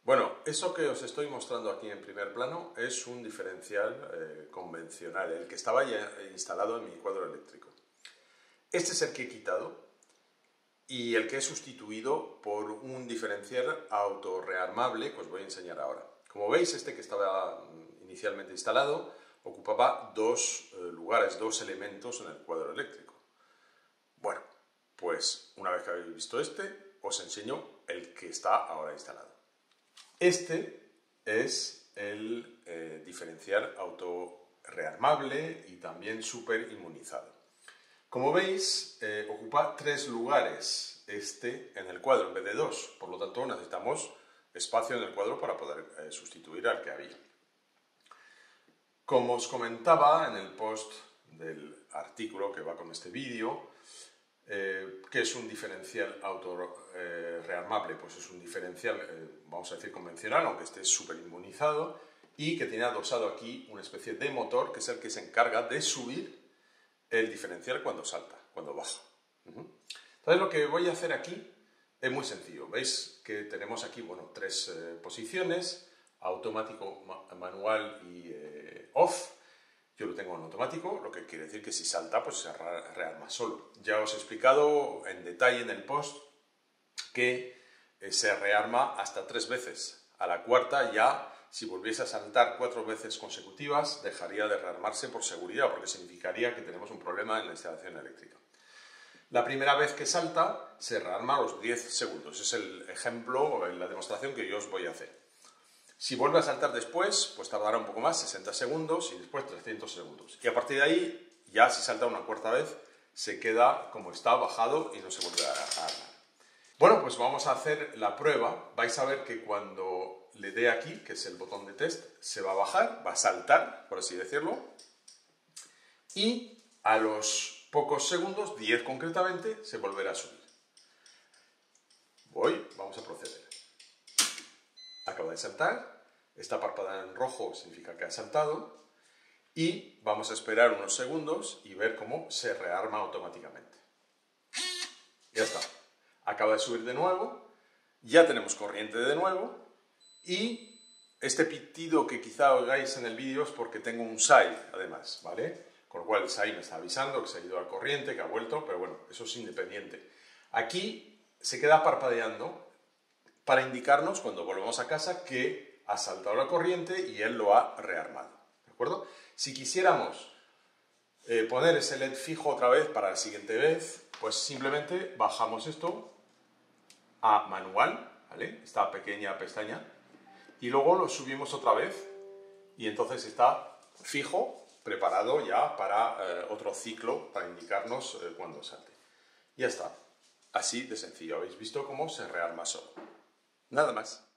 Bueno, eso que os estoy mostrando aquí en primer plano es un diferencial convencional, el que estaba ya instalado en mi cuadro eléctrico. Este es el que he quitado y el que he sustituido por un diferencial autorrearmable que os voy a enseñar ahora. Como veis, este que estaba inicialmente instalado ocupaba dos lugares, dos elementos en el cuadro eléctrico. Bueno, pues una vez que habéis visto este, os enseño el que está ahora instalado. Este es el diferencial autorrearmable y también súper inmunizado. Como veis, ocupa 3 lugares este en el cuadro en vez de 2, por lo tanto necesitamos espacio en el cuadro para poder sustituir al que había. Como os comentaba en el post del artículo que va con este vídeo, ¿qué es un diferencial autorrearmable? Pues es un diferencial, vamos a decir, convencional, aunque esté súper inmunizado, y que tiene adosado aquí una especie de motor que es el que se encarga de subir el diferencial cuando salta, cuando baja. Entonces lo que voy a hacer aquí es muy sencillo. Veis que tenemos aquí, bueno, 3 posiciones, automático, manual y off. Yo lo tengo en automático, lo que quiere decir que si salta, pues se rearma solo. Ya os he explicado en detalle en el post que se rearma hasta 3 veces. A la cuarta ya, si volviese a saltar 4 veces consecutivas, dejaría de rearmarse por seguridad, porque significaría que tenemos un problema en la instalación eléctrica. La primera vez que salta, se rearma a los 10 segundos. Es el ejemplo, la demostración que yo os voy a hacer. Si vuelve a saltar después, pues tardará un poco más, 60 segundos, y después 300 segundos. Y a partir de ahí, ya si salta una cuarta vez, se queda como está, bajado, y no se vuelve a armar. Bueno, pues vamos a hacer la prueba. Vais a ver que cuando le dé aquí, que es el botón de test, se va a bajar, va a saltar, por así decirlo, y a los pocos segundos, 10 concretamente, se volverá a subir. Vamos a proceder. Acaba de saltar, está parpadeando en rojo, significa que ha saltado, y vamos a esperar unos segundos y ver cómo se rearma automáticamente. Ya está. Acaba de subir de nuevo, ya tenemos corriente de nuevo, y este pitido que quizá oigáis en el vídeo es porque tengo un SAI, además, ¿vale? Con lo cual el SAI me está avisando que se ha ido a corriente, que ha vuelto, pero bueno, eso es independiente. Aquí se queda parpadeando para indicarnos, cuando volvemos a casa, que ha saltado la corriente y él lo ha rearmado, ¿de acuerdo? Si quisiéramos poner ese LED fijo otra vez para la siguiente vez, pues simplemente bajamos esto a manual, ¿vale? Esta pequeña pestaña, y luego lo subimos otra vez y entonces está fijo, preparado ya para otro ciclo, para indicarnos cuando salte. Ya está. Así de sencillo. Habéis visto cómo se rearma solo. Nada más.